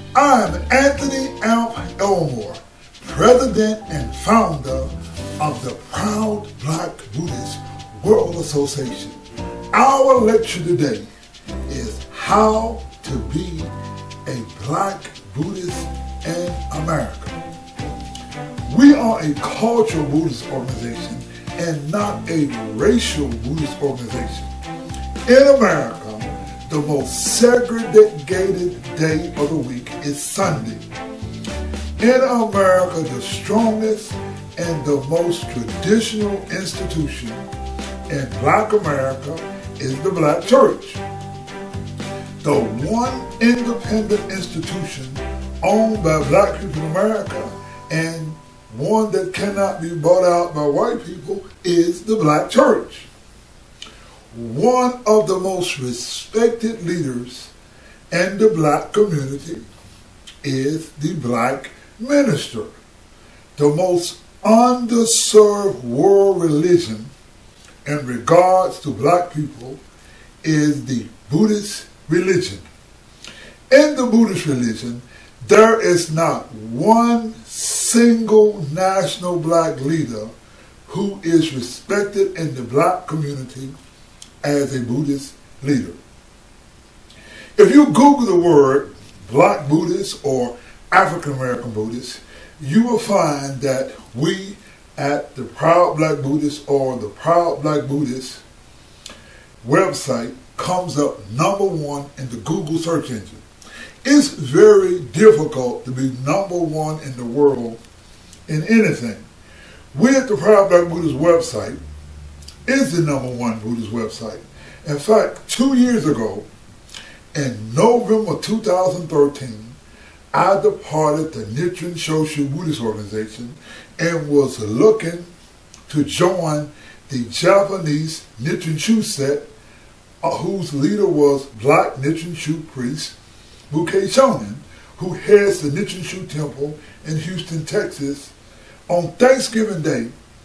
I'm Anthony Elmore, President and Founder of the Proud Black Buddhist World Association. Our lecture today is How to Be a Black Buddhist in America. We are a cultural Buddhist organization and not a racial Buddhist organization. In America, the most segregated day of the week is Sunday. In America, the strongest and the most traditional institution in Black America is the Black Church. The one independent institution owned by Black people in America and one that cannot be bought out by white people is the Black Church. One of the most respected leaders in the Black community is the Black minister. The most underserved world religion in regards to Black people is the Buddhist religion. In the Buddhist religion, there is not one single national Black leader who is respected in the Black community as a Buddhist leader. If you Google the word Black Buddhist or African American Buddhist, you will find that we at the Proud Black Buddhist or the Proud Black Buddhist website comes up #1 in the Google search engine. It's very difficult to be #1 in the world in anything. We at the Proud Black Buddhist website is the #1 Buddhist website. In fact, 2 years ago, in November 2013, I departed the Nichiren Shoshu Buddhist organization and was looking to join the Japanese Nichiren Shoshu set, whose leader was Black Nichiren Shoshu priest PKA Shonen, who heads the Nichiren Shoshu Temple in Houston, Texas. On Thanksgiving Day,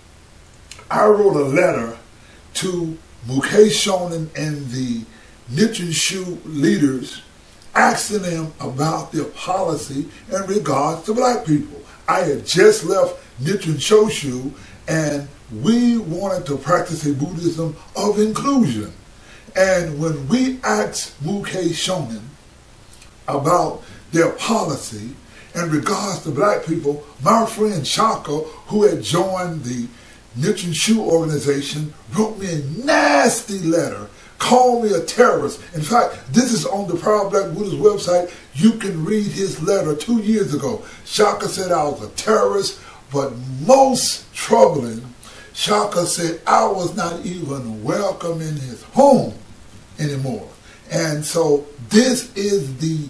I wrote a letter to PKA Shonen and the Nichiren Shoshu leaders asking them about their policy in regards to Black people. I had just left Nichiren Shoshu and we wanted to practice a Buddhism of inclusion. And when we asked PKA Shonen about their policy in regards to Black people, my friend Shaka, who had joined the Nichiren Shoshu organization, wrote me a nasty letter, called me a terrorist. In fact, this is on the Proud Black Buddhist website. You can read his letter 2 years ago. Shaka said I was a terrorist, but most troubling, Shaka said I was not even welcome in his home anymore. And so this is the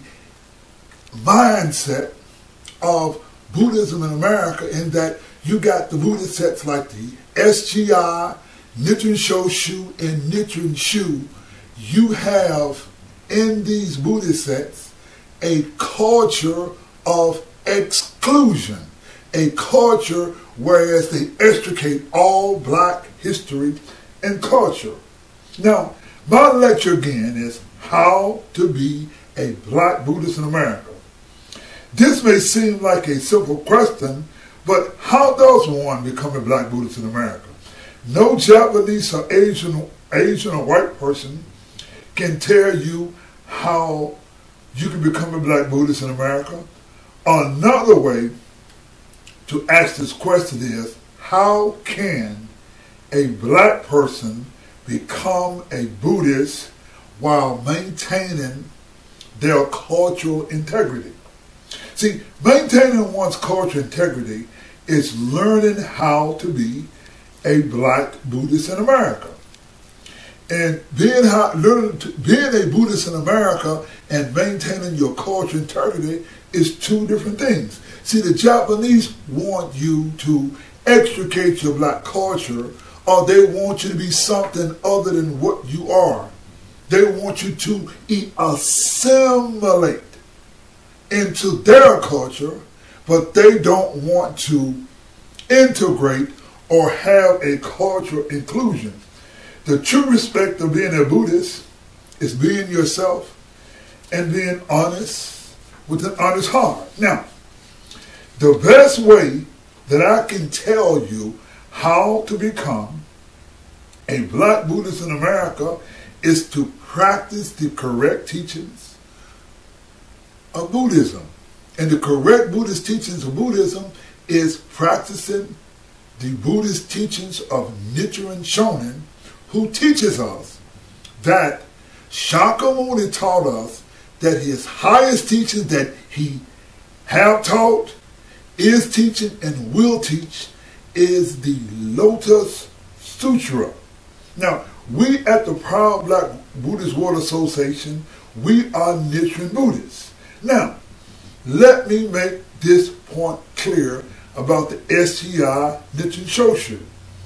mindset of Buddhism in America, in that you got the Buddhist sects like the SGI, Nichiren Shoshu, and Nichiren Shoshu. You have in these Buddhist sects a culture of exclusion, a culture whereas they extricate all Black history and culture. Now, my lecture again is How to Be a Black Buddhist in America. This may seem like a simple question, but how does one become a Black Buddhist in America? No Japanese or Asian or white person can tell you how you can become a Black Buddhist in America. Another way to ask this question is, how can a Black person become a Buddhist while maintaining their cultural integrity? See, maintaining one's cultural integrity is learning how to be a Black Buddhist in America. And being a Buddhist in America and maintaining your cultural integrity is two different things. See, the Japanese want you to extricate your Black culture, or they want you to be something other than what you are. They want you to assimilate into their culture, but they don't want to integrate or have a cultural inclusion. The true respect of being a Buddhist is being yourself and being honest, with an honest heart. Now, the best way that I can tell you how to become a black Buddhist in America is to practice the correct teachings of Buddhism. And the correct Buddhist teachings of Buddhism is practicing the Buddhist teachings of Nichiren Shonin, who teaches us that Shakyamuni taught us that his highest teachings that he have taught, is teaching, and will teach is the Lotus Sutra. Now, we at the Proud Black Buddhist World Association, we are Nichiren Buddhists. Now, let me make this point clear about the SGI Nichiren Shoshu.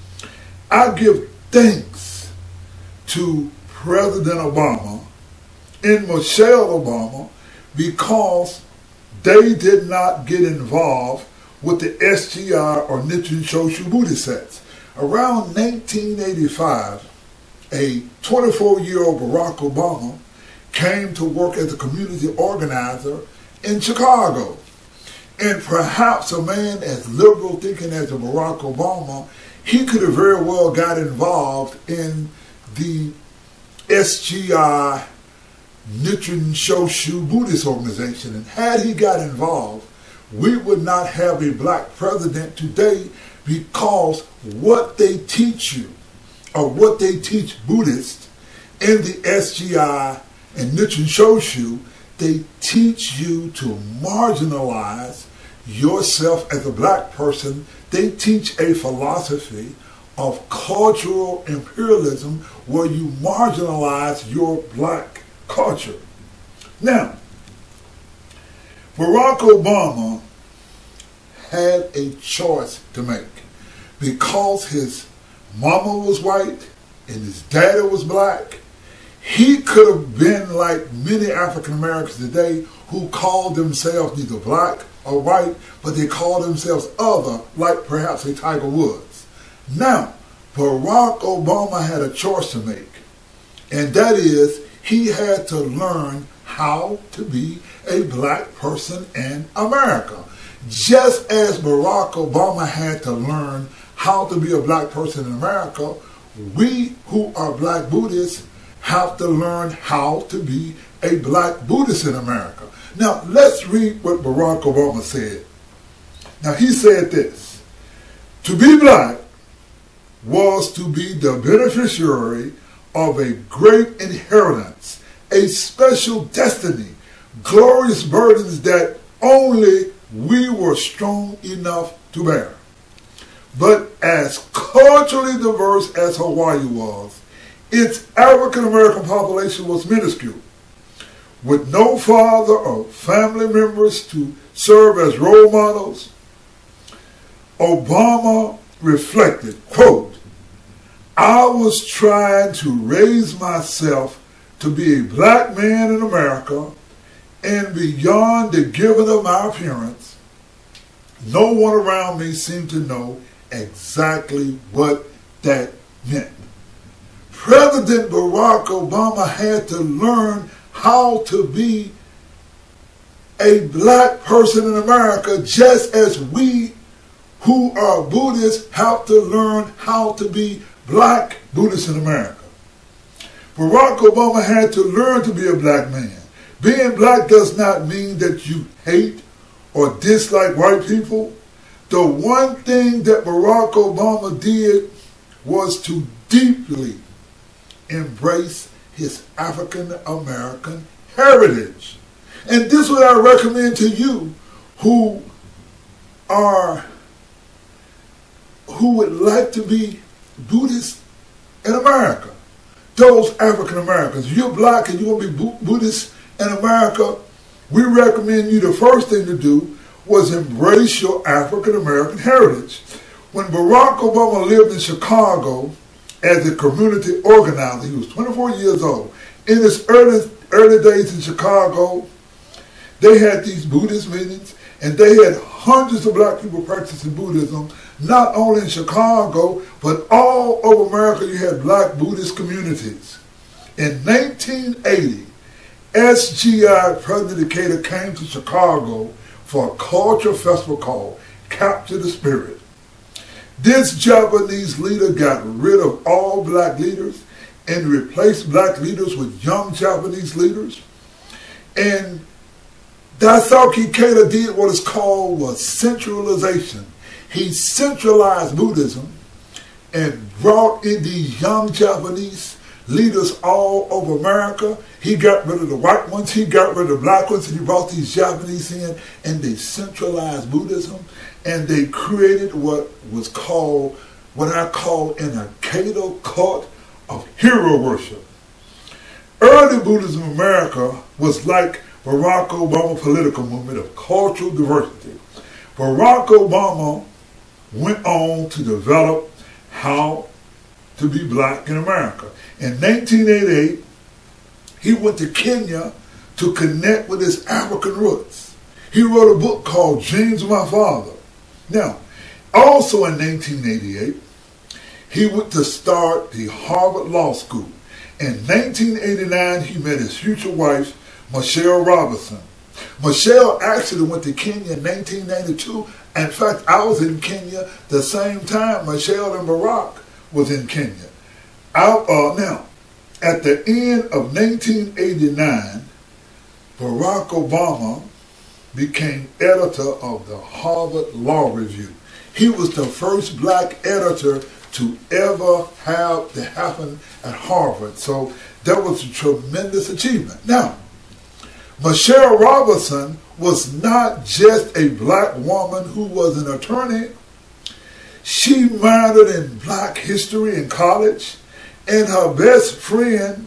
I give thanks to President Obama and Michelle Obama because they did not get involved with the SGI or Nichiren Shoshu Buddhist sets. Around 1985, a 24-year-old Barack Obama came to work as a community organizer in Chicago. And perhaps a man as liberal thinking as Barack Obama, he could have very well got involved in the SGI Nichiren Shoshu Buddhist organization. And had he got involved, we would not have a black president today, because what they teach you, or what they teach Buddhists in the SGI and Nichiren Shoshu, they teach you to marginalize yourself as a black person. They teach a philosophy of cultural imperialism where you marginalize your black culture. Now, Barack Obama had a choice to make. Because his mama was white and his daddy was black, he could have been like many African Americans today who called themselves neither black or white, but they called themselves other, like perhaps a Tiger Woods. Now, Barack Obama had a choice to make, and that is he had to learn how to be a black person in America. Just as Barack Obama had to learn how to be a black person in America, we who are black Buddhists have to learn how to be a black Buddhist in America. Now, let's read what Barack Obama said. Now, he said this: to be black was to be the beneficiary of a great inheritance, a special destiny, glorious burdens that only we were strong enough to bear. But as culturally diverse as Hawaii was, its African American population was minuscule. With no father or family members to serve as role models, Obama reflected, quote, "I was trying to raise myself to be a black man in America, and beyond the giving of my appearance, no one around me seemed to know exactly what that meant." President Barack Obama had to learn how to be a black person in America, just as we who are Buddhists have to learn how to be black Buddhists in America. Barack Obama had to learn to be a black man. Being black does not mean that you hate or dislike white people. The one thing that Barack Obama did was to deeply embrace his African American heritage. And this is what I recommend to you who would like to be Buddhist in America. Those African Americans, if you're black and you want to be Buddhist in America, we recommend you, the first thing to do was embrace your African American heritage. When Barack Obama lived in Chicago as a community organizer, he was 24 years old. In his early days in Chicago, they had these Buddhist meetings, and they had hundreds of black people practicing Buddhism, not only in Chicago, but all over America. You had black Buddhist communities. In 1980, SGI President Decatur came to Chicago for a cultural festival called Capture the Spirit. This Japanese leader got rid of all black leaders and replaced black leaders with young Japanese leaders. And Daisuke Ikeda did what is called was centralization. He centralized Buddhism and brought in these young Japanese leaders all over America. He got rid of the white ones, he got rid of the black ones, and he brought these Japanese in, and they centralized Buddhism, and they created what I call an Ikeda cult of hero worship. Early Buddhism in America was like Barack Obama's political movement of cultural diversity. Barack Obama went on to develop how to be black in America. In 1988, he went to Kenya to connect with his African roots. He wrote a book called Dreams of My Father. Now, also in 1988, he went to start the Harvard Law School. In 1989, he met his future wife, Michelle Robinson. Michelle actually went to Kenya in 1992. In fact, I was in Kenya the same time Michelle and Barack was in Kenya. Now, at the end of 1989, Barack Obama became editor of the Harvard Law Review. He was the first black editor to ever have that happen at Harvard. So that was a tremendous achievement. Now, Michelle Robinson was not just a black woman who was an attorney. She minored in black history in college, and her best friend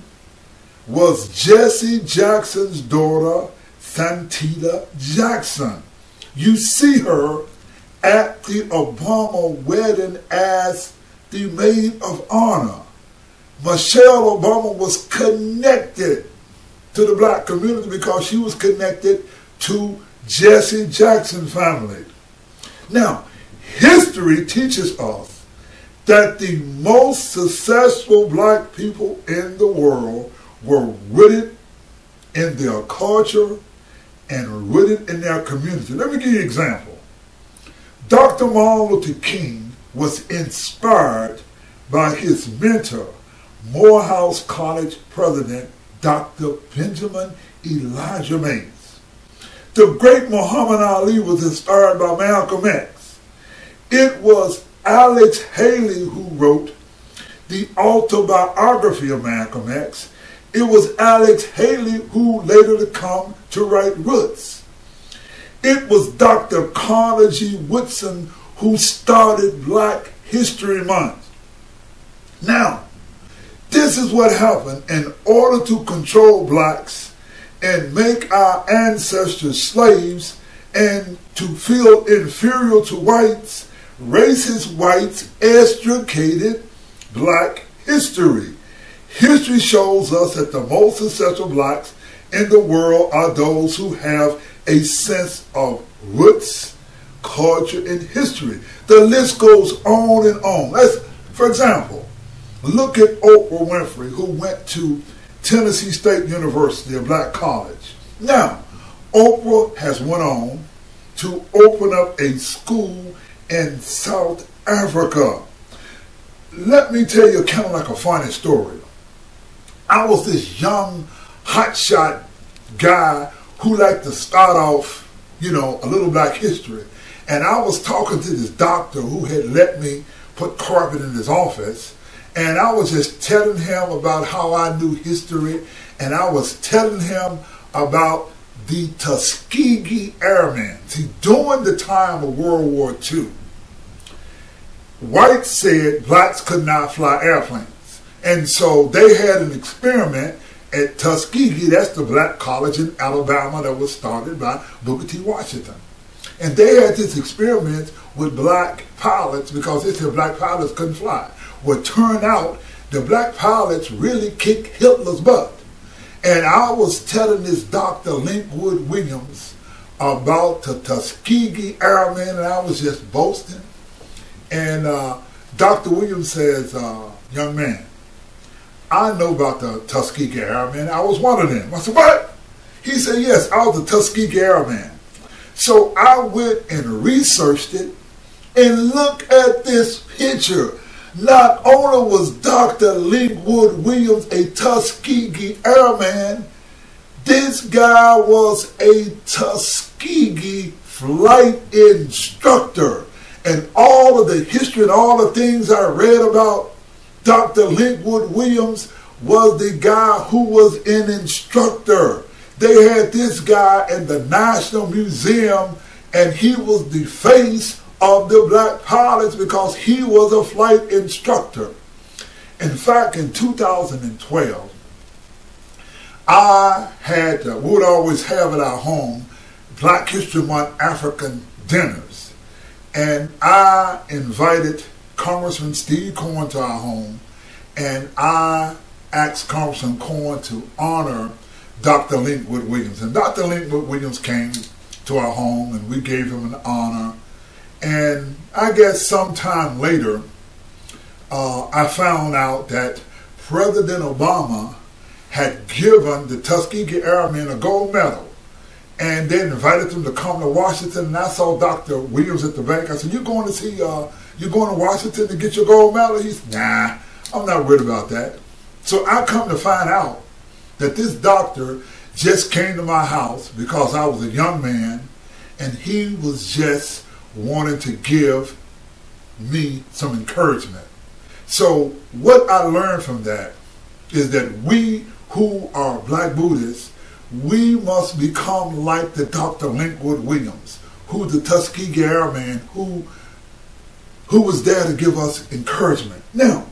was Jesse Jackson's daughter, Santita Jackson. You see her at the Obama wedding as the maid of honor. Michelle Obama was connected to the black community because she was connected to Jesse Jackson family. Now, history teaches us that the most successful black people in the world were rooted in their culture and rooted in their community. Let me give you an example. Dr. Martin Luther King was inspired by his mentor, Morehouse College President, Dr. Benjamin Elijah Mays. The great Muhammad Ali was inspired by Malcolm X. It was Alex Haley who wrote the autobiography of Malcolm X. It was Alex Haley who later come to write Roots. It was Dr. Carter G. Woodson who started Black History Month. Now, this is what happened. In order to control blacks and make our ancestors slaves and to feel inferior to whites, racist whites extricated black history. History shows us that the most successful blacks in the world are those who have a sense of roots, culture, and history. The list goes on and on. For example, look at Oprah Winfrey, who went to Tennessee State University, a black college. Now, Oprah has went on to open up a school in South Africa. Let me tell you kind of like a funny story. I was this young, hotshot guy who liked to start off, a little black history. And I was talking to this doctor who had let me put carpet in his office. And I was just telling him about how I knew history. And I was telling him about the Tuskegee Airmen. See, during the time of World War II, whites said blacks could not fly airplanes. And so they had an experiment at Tuskegee. That's the black college in Alabama that was started by Booker T. Washington. And they had this experiment with black pilots because they said black pilots couldn't fly. Well, it turned out the black pilots really kicked Hitler's butt. And I was telling this Dr. Linkwood Williams about the Tuskegee Airmen, and I was just boasting. And Dr. Williams says, young man, I know about the Tuskegee Airmen. I was one of them. I said, what? He said, yes, I was a Tuskegee Airman. So I went and researched it, and look at this picture. Not only was Dr. Linwood Williams a Tuskegee Airman, this guy was a Tuskegee flight instructor. And all of the history and all the things I read about Dr. Linwood Williams was the guy who was an instructor. They had this guy in the National Museum, and he was the face of the black pilots because he was a flight instructor. In fact, in 2012, we would always have at our home Black History Month African dinners. And I invited Congressman Steve Cohen to our home, and I asked Congressman Cohen to honor Dr. Linwood Williams. And Dr. Linwood Williams came to our home, and we gave him an honor. And I guess sometime later, I found out that President Obama had given the Tuskegee Airmen a gold medal. And they invited them to come to Washington, and I saw Dr. Williams at the bank. I said, you going to Washington to get your gold medal? He said, nah, I'm not worried about that. So I come to find out that this doctor just came to my house because I was a young man, and he was just wanting to give me some encouragement. So what I learned from that is that we who are Black Buddhists, we must become like the Dr. Linwood Williams, who's the Tuskegee Airman, who was there to give us encouragement. Now,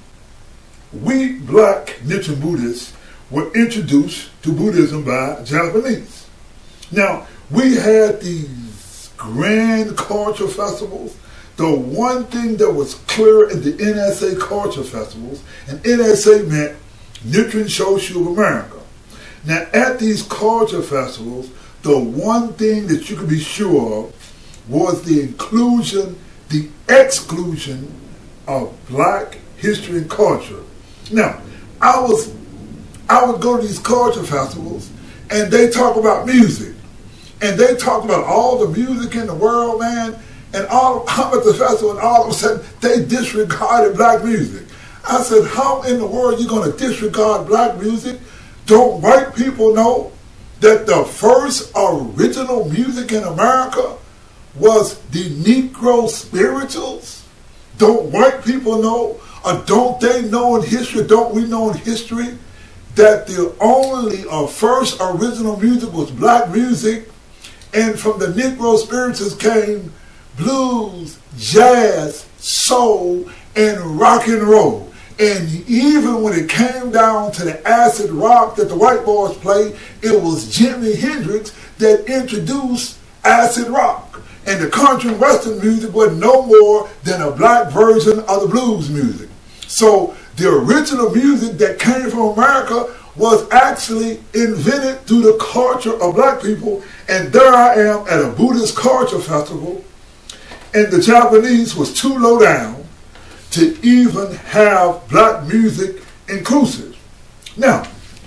we Black Nichiren Buddhists were introduced to Buddhism by Japanese. Now, we had these grand culture festivals. The one thing that was clear in the NSA culture festivals, and NSA meant Nichiren Shoshu of America. Now, at these culture festivals, the one thing that you could be sure of was the inclusion, the exclusion of Black history and culture. Now, I would go to these culture festivals, and they talk about music, and they talk about all the music in the world, man, and I'm at the festival, and all of a sudden, they disregarded Black music. I said, how in the world are you going to disregard Black music? Don't white people know that the first original music in America was the Negro spirituals? Don't white people know, or don't they know in history, don't we know in history, that the only first original music was Black music, and from the Negro spirituals came blues, jazz, soul, and rock and roll. And even when it came down to the acid rock that the white boys played, it was Jimi Hendrix that introduced acid rock. And the country and western music was no more than a Black version of the blues music. So the original music that came from America was actually invented through the culture of Black people. And there I am at a Buddhist culture festival, and the Japanese was too low down to even have Black music inclusive. Now,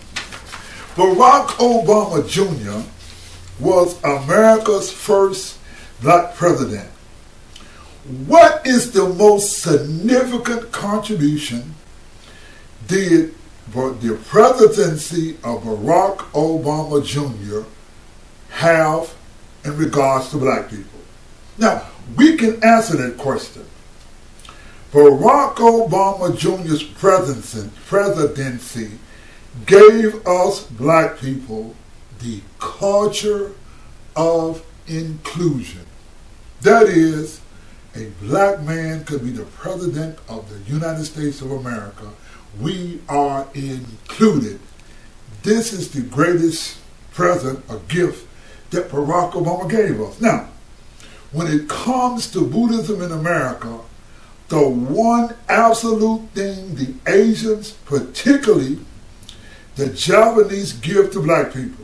Barack Obama Jr. was America's first Black president. What is the most significant contribution did the presidency of Barack Obama Jr. have in regards to Black people? Now, we can answer that question. Barack Obama Jr.'s presidency gave us Black people the culture of inclusion. That is, a Black man could be the president of the United States of America. We are included. This is the greatest present or gift that Barack Obama gave us. Now, when it comes to Buddhism in America, the one absolute thing the Asians, particularly the Japanese, give to Black people,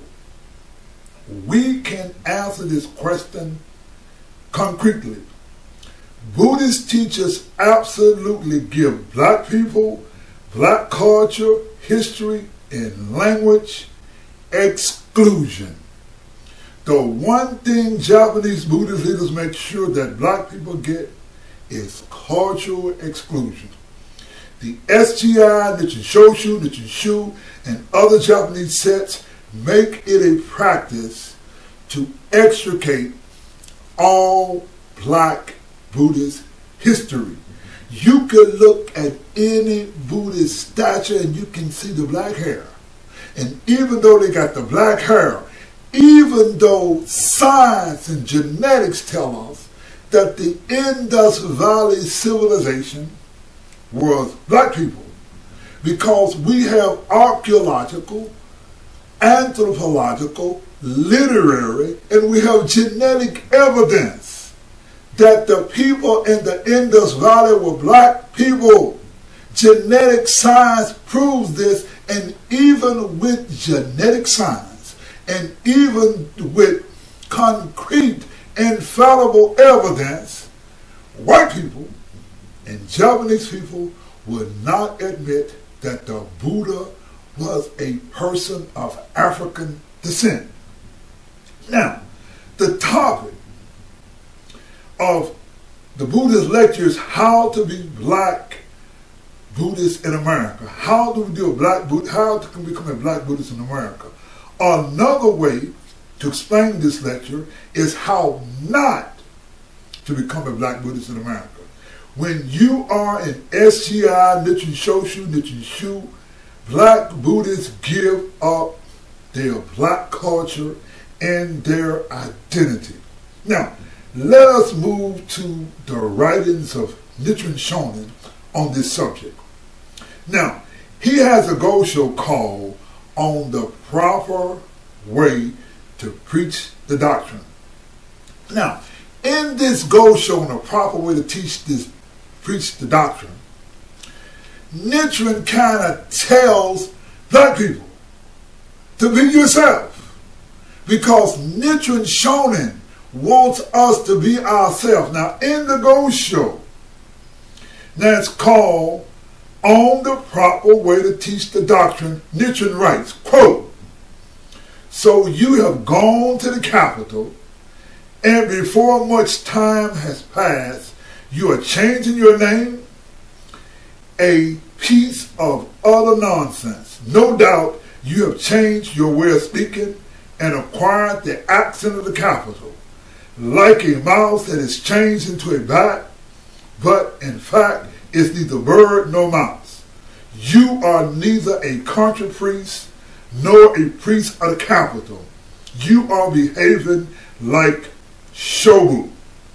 we can answer this question concretely. Buddhist teachers absolutely give Black people, Black culture, history, and language exclusion. The one thing Japanese Buddhist leaders make sure that black people get is cultural exclusion. The SGI, Nichiren Shoshu, Nichiren Shoshu, and other Japanese sets make it a practice to extricate all black Buddhist history. You could look at any Buddhist statue and you can see the black hair. And even though they got the black hair, even though science and genetics tell us that the Indus Valley civilization was black people, because we have archaeological, anthropological, literary, and we have genetic evidence that the people in the Indus Valley were black people. Genetic science proves this, and even with genetic science, and even with concrete, infallible evidence, white people and Japanese people would not admit that the Buddha was a person of African descent. Now, the topic of the Buddhist lecture is how to be black Buddhist in America. How do we do a black Buddhist? How to become a black Buddhist in America? Another way to explain this lecture is how not to become a black Buddhist in America. When you are an SGI, Nichiren Shoshu, Nichiren Shoshu, black Buddhists give up their black culture and their identity. Now, let us move to the writings of Nichiren Shonin on this subject. Now, he has a go show called On the Proper Way to Preach the Doctrine. Now, in this go show on the proper way to preach the doctrine, Nichiren kind of tells black people to be yourself, because Nichiren Shonin wants us to be ourselves. Now, in the go show, that's called On the Proper Way to Teach the Doctrine, Nichiren writes, quote, "So you have gone to the capital, and before much time has passed, you are changing your name? A piece of utter nonsense. No doubt you have changed your way of speaking and acquired the accent of the capital, like a mouse that is changed into a bat, but in fact is neither bird nor mouse. You are neither a country priest nor a priest of the capital. You are behaving like Shobu.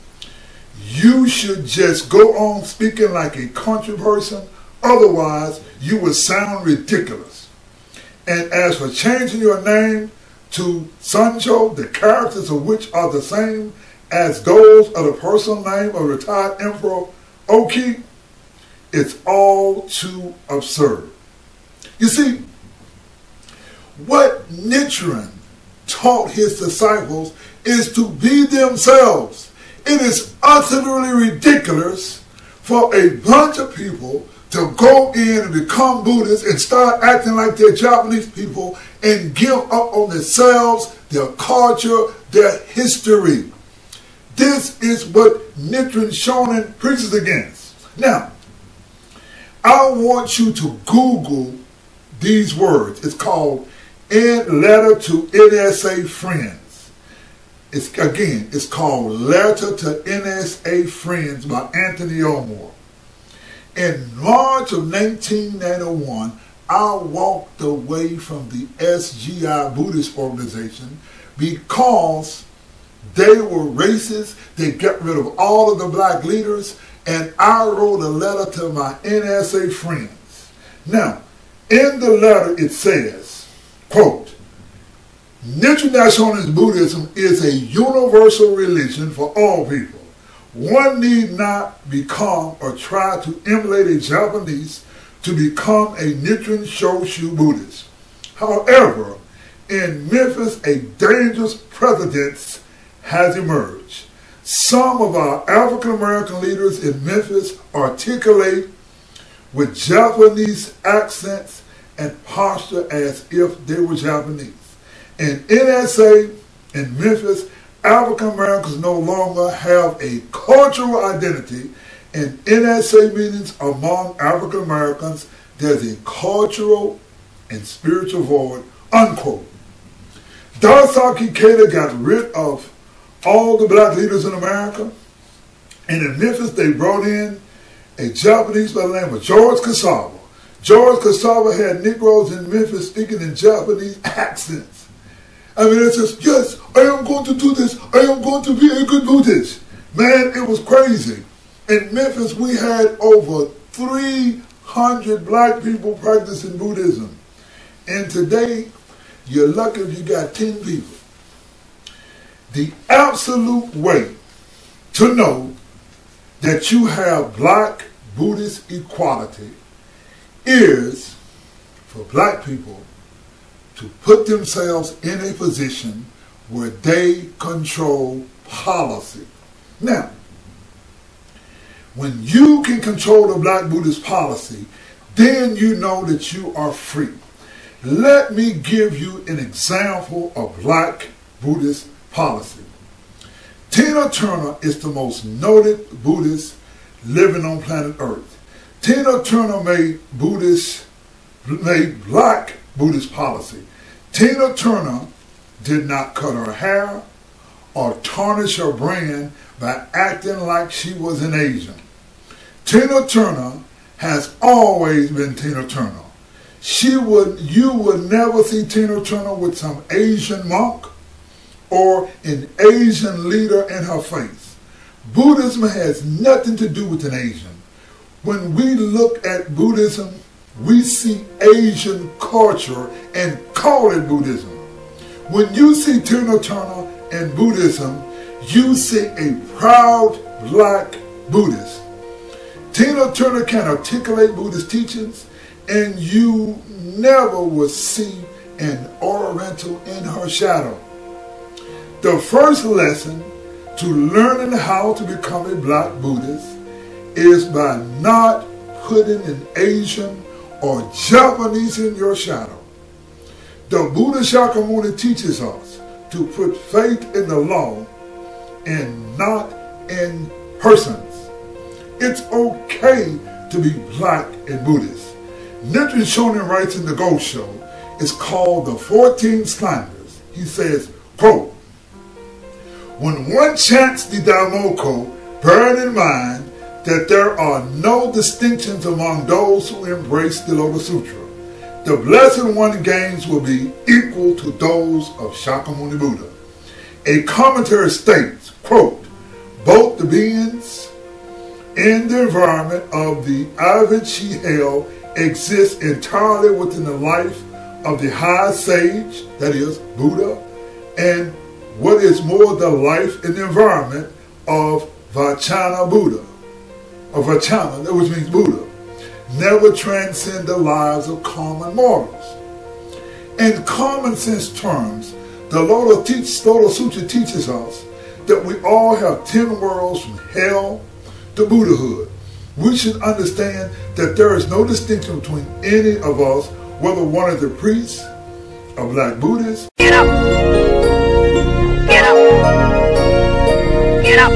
You should just go on speaking like a country person, otherwise you will sound ridiculous. And as for changing your name to Sancho, the characters of which are the same as those of the personal name of retired Emperor Oki, it's all too absurd." You see, what Nichiren taught his disciples is to be themselves. It is utterly ridiculous for a bunch of people to go in and become Buddhists and start acting like they're Japanese people and give up on themselves, their culture, their history. This is what Nichiren Shonin preaches against. Now, I want you to Google these words. It's called Letter to NSA Friends. It's called Letter to NSA Friends by Anthony Elmore. In March of 1991, I walked away from the SGI Buddhist organization because they were racist. They got rid of all of the black leaders, and I wrote a letter to my NSA friends. Now, in the letter it says, quote, "Nichiren Shonin's Buddhism is a universal religion for all people. One need not become or try to emulate a Japanese to become a Nichiren Shoshu Buddhist. However, in Memphis, a dangerous precedent has emerged. Some of our African American leaders in Memphis articulate with Japanese accents and posture as if they were Japanese. In NSA in Memphis, African Americans no longer have a cultural identity. In NSA meetings among African Americans, there's a cultural and spiritual void, unquote. Dorsey Kato got rid of all the black leaders in America. And in Memphis, they brought in a Japanese by the name of George Cassava. George Cassava had Negroes in Memphis speaking in Japanese accents. I mean, it says, yes, I am going to do this. I am going to be a good Buddhist. Man, it was crazy. In Memphis, we had over 300 black people practicing Buddhism. And today, you're lucky if you got 10 people. The absolute way to know that you have black Buddhist equality is for black people to put themselves in a position where they control policy. Now, when you can control the black Buddhist policy, then you know that you are free. Let me give you an example of black Buddhist policy. Tina Turner is the most noted Buddhist living on planet Earth. Tina Turner made black Buddhist policy. Tina Turner did not cut her hair or tarnish her brand by acting like she was an Asian. Tina Turner has always been Tina Turner. You would never see Tina Turner with some Asian monk or an Asian leader in her face. Buddhism has nothing to do with an Asian. When we look at Buddhism, we see Asian culture and call it Buddhism. When you see Tina Turner and Buddhism, you see a proud black Buddhist. Tina Turner can articulate Buddhist teachings, and you never will see an Oriental in her shadow. The first lesson to learning how to become a black Buddhist is by not putting an Asian or Japanese in your shadow. The Buddha Shakyamuni teaches us to put faith in the law and not in persons. It's okay to be black and Buddhist. Nichiren Shoshu writes in the Ghost Show, it's called the 14 Slanders. He says, quote, when one chants the Daimoku, bear in mind that there are no distinctions among those who embrace the Lotus Sutra. The Blessed One gains will be equal to those of Shakyamuni Buddha. A commentary states, quote, both the beings and the environment of the Avid Hell exist entirely within the life of the high sage, that is, Buddha, and what is more, the life and the environment of Vajrayana Buddha, or Vajrayana, which means Buddha, never transcend the lives of common mortals. In common sense terms, the Lotus Sutra teaches us that we all have 10 worlds from hell to Buddhahood. We should understand that there is no distinction between any of us, whether one is a priest, a black Buddhist. Get up! Get up! Get up!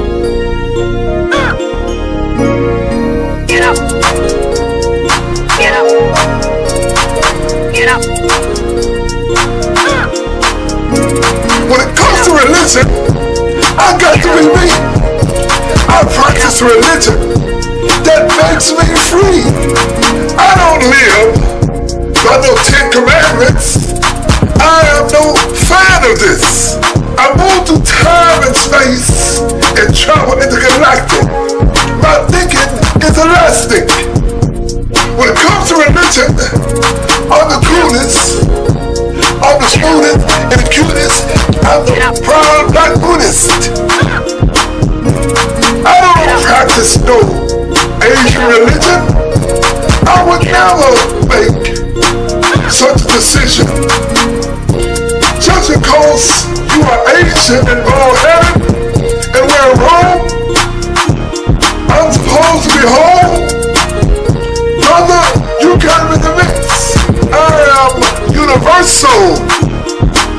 Get up! Get up! Get up! When it comes to religion, I got to be me. I practice religion that makes me free. I don't live by no 10 commandments. I am no fan of this. I move through time and space and travel intergalactic. My thinking is elastic. When it comes to religion, I'm the coolest, I'm the smoothest and the cutest. I'm the proud black Buddhist. I don't practice no Asian religion. I would never make such a decision. Just because you are Asian and bald-headed and wear a robe, I'm supposed to be home? Brother, you got me in the mix. I am universal.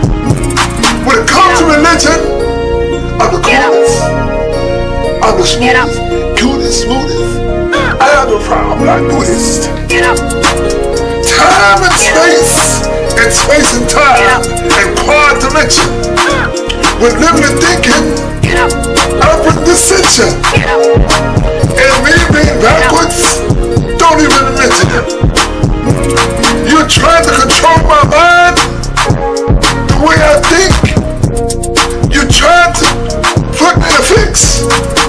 I'm the smoothest, cutest, smoothest. I am the proud black Buddhist. Time and space and time and quad dimension. With limited thinking, I bring dissension. And me being backwards, don't even mention it. You're trying to control my mind the way I think. You're trying to put me in a fix.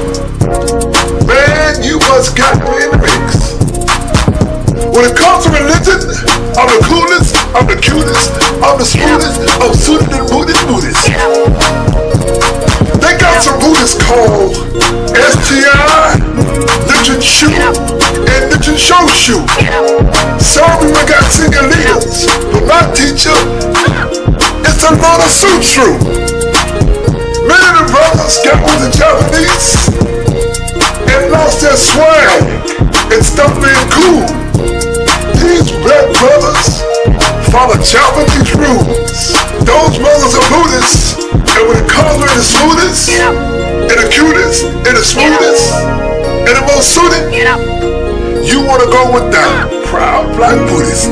Man, you must got me in the mix. When it comes to religion, I'm the coolest, I'm the cutest, I'm the smoothest, I'm suited and Buddhist. They got some Buddhists called STI, Nichiren Shoshu, and Nichiren Shoshu. Some even got single leaders, but my teacher is the Lord of Sutru. Many of the brothers got with the Japanese and lost their swag and stopped being cool. These black brothers follow Japanese rules. Those brothers are Buddhists, and when it comes to the smoothest, and the cutest, and the smoothest, and the most suited, you want to go with that proud black Buddhist.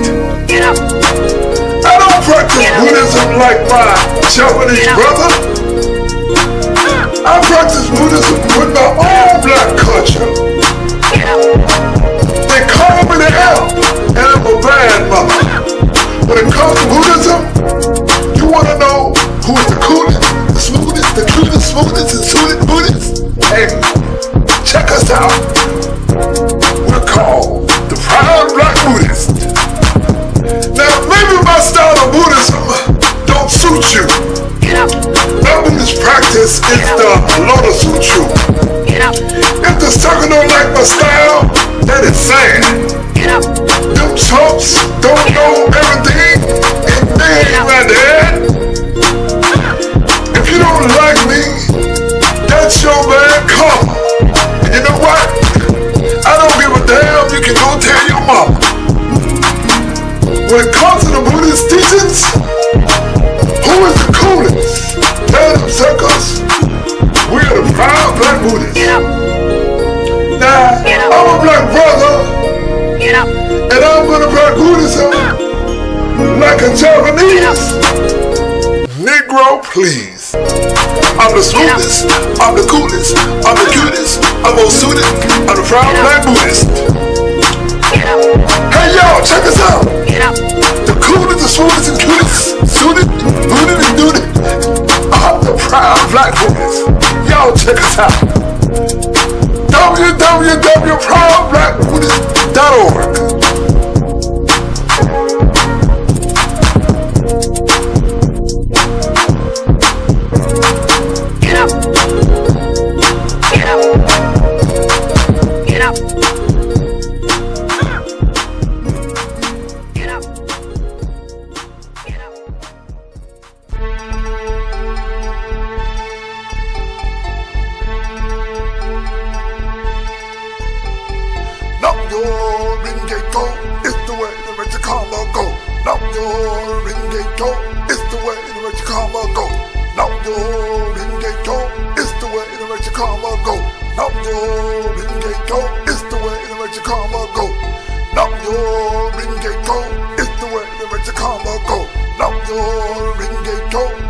I don't practice Buddhism like my Japanese brother. I practice Buddhism with my own black culture. They call me the elf, and I'm a bad mother. When it comes to Buddhism, you want to know who is the coolest, the smoothest, the cutest, smoothest, and suited Buddhist? Hey, check us out. We're called the Proud Black Buddhist. Now, maybe my style of Buddhism don't suit you. My Buddhist practice is the Lotus Sutra. If the circle don't like my style, that is sad. Them chumps don't know everything, and they ain't my dad. If you don't like me, that's your bad karma. And you know what? I don't give a damn, you can go tell your mama. When it comes to the Buddhist teachings, who is the coolest? Tell them suckers, we are the proud black Buddhists. Now, I'm a black brother, and I'm gonna practice Buddhism like a Japanese. Negro, please. I'm the smoothest, I'm the coolest, I'm the cutest, I'm most suited, I'm the proud black Buddhist. Hey y'all, check us out. The coolest, the smoothest, and cutest, suited, booted, and dooted. I'm the proud black Buddhist. Y'all check us out. www.proudblackbuddhist.org. Go.